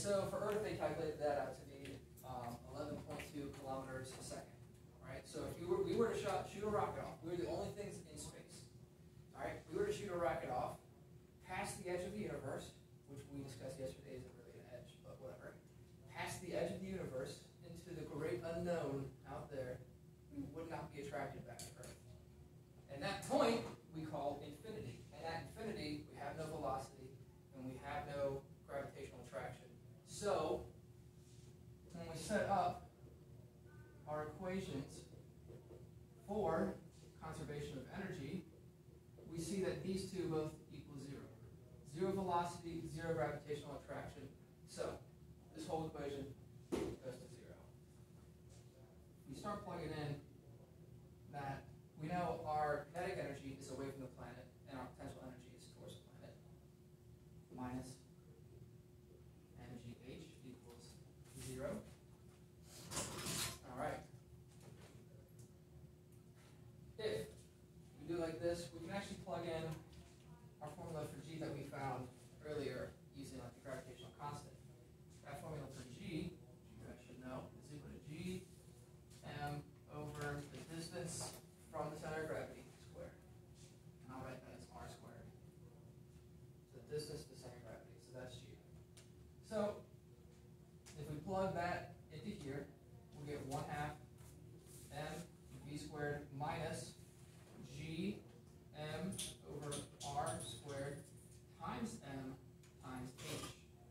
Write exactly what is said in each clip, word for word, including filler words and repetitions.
so for Earth, they calculated that out to be um, eleven point two kilometers a second. All right. So if you were, we were to shot, shoot a rocket off, we were the only things in space. All right. We were to shoot a rocket off past the edge of the universe, which we discussed yesterday isn't really an edge, but whatever. Past the edge of the universe into the great unknown out there, we would not be attracted back to Earth. And that point we call infinity. And at infinity, we have no velocity and we have no gravitational attraction. So, when we set up our equations for conservation of energy, we see that these two both equal zero. Zero velocity, zero gravitational attraction. So, this whole equation goes to zero. We start plugging in that we know our kinetic energy is away from the planet and our potential energy is towards the planet. Minus energy H equals zero. All right. If we do like this, we can actually plug in our formula for G that we found earlier using like the gravitational constant. That formula for G, you guys should know, is equal to G M over the distance from the center of gravity squared. And I'll write that as R squared. So the distance to the center of gravity, so that's G. So if we plug that into here, we'll get one half M V squared minus G M over R squared times M times H.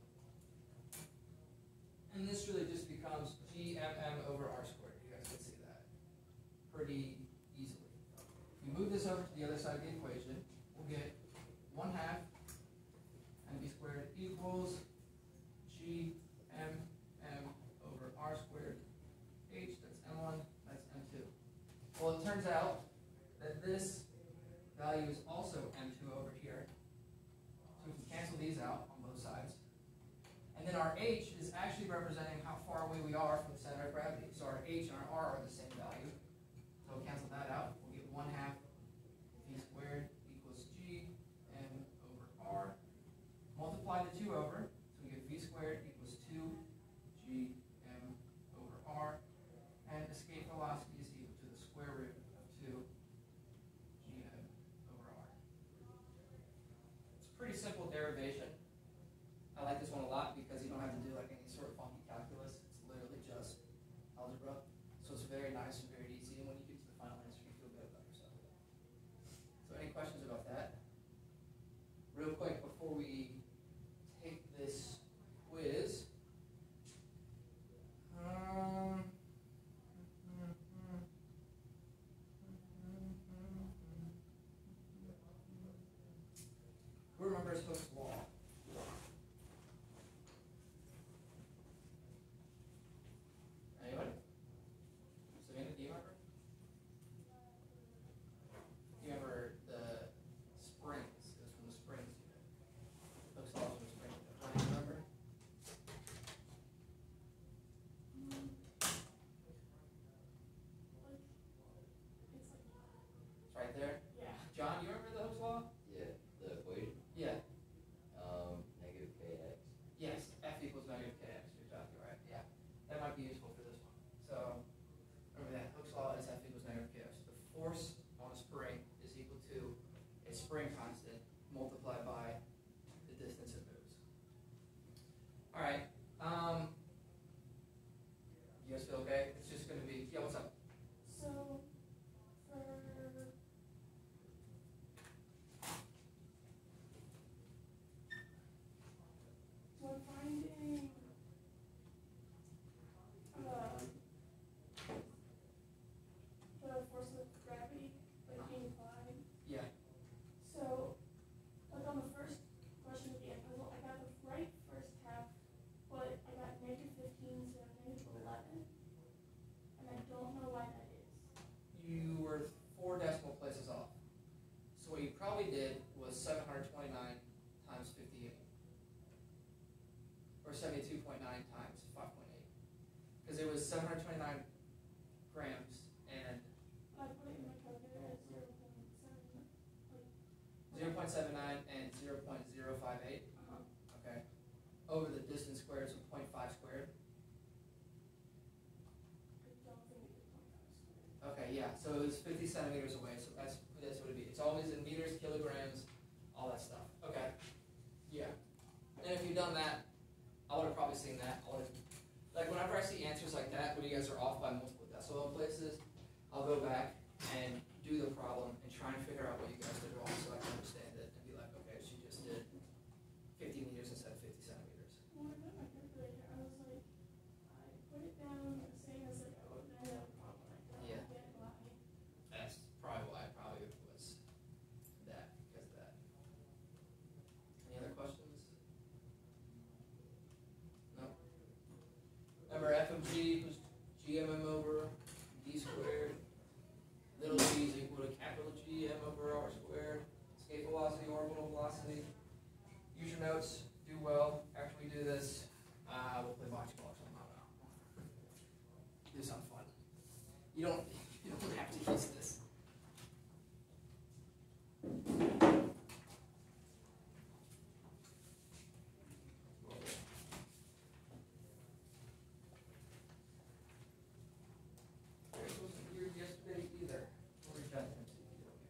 And this really just becomes G M M over R squared. You guys can see that pretty easily. If we move this over to the other side of the equation, we'll get one half M V squared equals G M M over R squared H. That's M one, that's M two. Well, it turns out that this value is also M two over here. So we can cancel these out on both sides. And then our H is actually representing how far away we are from the center of gravity. So our H and our R are the same value. So we'll cancel that out. We'll get one half V squared equals G M over R. Multiply the two over. So we get V squared equals two G M over R. And escape velocity is equal to the square root of two G M over R. It's a pretty simple derivation. I like this one a lot because you don't have to do like any sort of funky calculus. It's literally just algebra. So it's very nice and very easy. And when you get to the final answer, you feel good about yourself. So any questions about that? Real quick before we take this quiz. Um, who remembers Hooke's law? Anybody? Savannah, do you remember? Do you remember the springs? It was from the springs unit. Hooke's law was from the springs unit. Do you remember? It's right there. Yeah. John, you remember the Hooke's law? Yeah, the equation. Yeah. Um, negative kx. Yes, F equals negative kx. You're exactly right. Yeah. That might be useful for this one. So remember that Hooke's law is F equals negative kx. The force on a spring is equal to its spring constant multiplied by the distance it moves. All right. Um, you guys feel okay? It's just going to be, yeah, what's up? So, for we're finding uh, the force of gravity, like being applied. Yeah. So, like on the first question of the puzzle, I got the right first half, but I got negative fifteen instead of negative eleven, and I don't know why that is. You were four decimal places off. So what you probably did was seven hundred twenty-nine times fifty-eight. Or seventy-two point nine times five point eight. Because it was seven hundred twenty-nine grams and I put it in my calculator as zero point seven. Like, zero point seven nine and zero point zero five eight. uh-huh. Okay. Over the distance squared, so fifty centimeters away, so that's, that's what it'd be. It's always in meters, kilograms, all that stuff. Okay. Yeah. And if you've done that, I would have probably seen that. I would have, like whenever I see answers like that, where you guys are off by multiple decimal places, I'll go back and do the problem and try and figure out what you guys did wrong so I can understand it and be like, okay, she just did fifty meters instead of fifty centimeters. When I put my calculator, I was like, I put it down the same as like, oh, then I have a problem. I don't Yeah. get why. That's probably why it probably was that, because of that. Any other questions? No? Remember F of G was G M M over D squared. Little g is equal to capital G M over R squared. Escape velocity, orbital velocity. Use your notes, do well. After we do this, uh, we'll play bocce ball or something. I don't know. Do something fun. You don't, you don't have to use this. This wasn't here yesterday either. Or done M C Q, okay.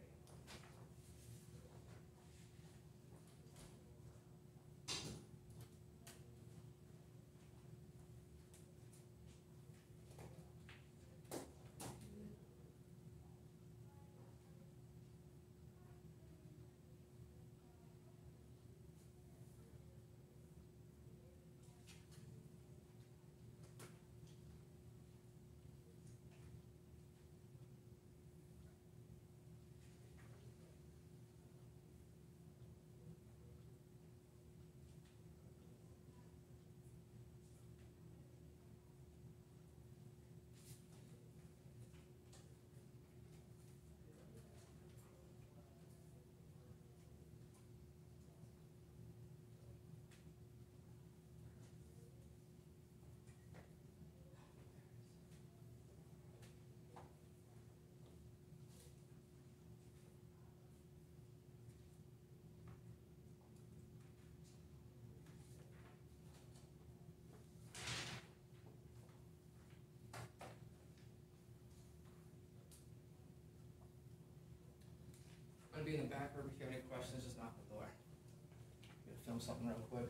I'm gonna be in the back room. If you have any questions, just knock on the door. I'm gonna film something real quick.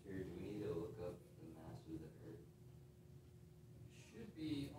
Here, do we need to look up the masses of the Earth? Should be